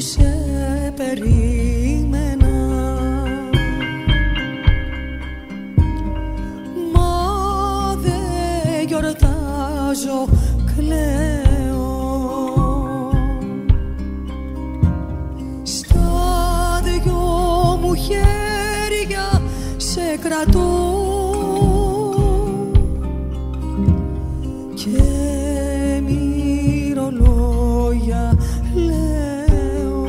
σε περίμενα, μα δεν γιορτάζω, κλαίω. Στα δυο μου χέρια σε κρατώ και μυρολόγια λέω.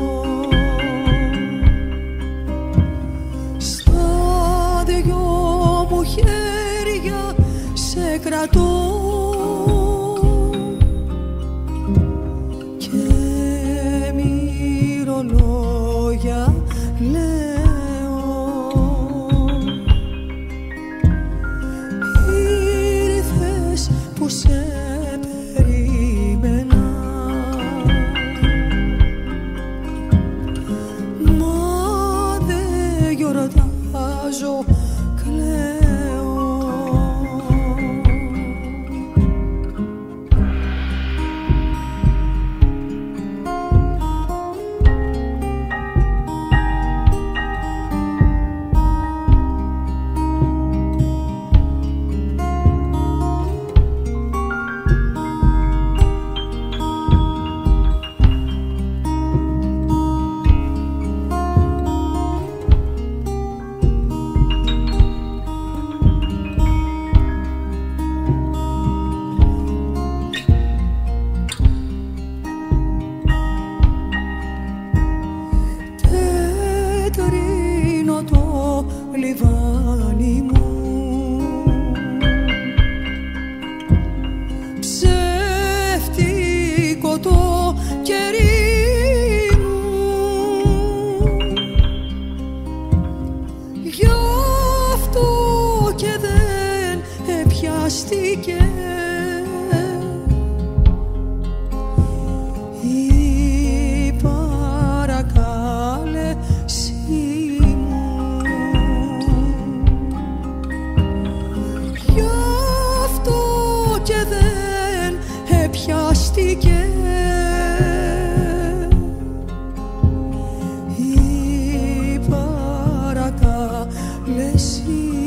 Στα δυο μου χέρια σε κρατώ και μυρολόγια λέω. Ήρθες που σε περίμενα, μα δεν γιορτάζω, κλαίω. Τετρίνω το λιβάνι μου, ψεύτικο το κερί μου, γι' αυτό και δεν επιάστηκε η παρακάλεσή μου. Γι' αυτό και δεν επιάστηκε η παρακάλεσή μου.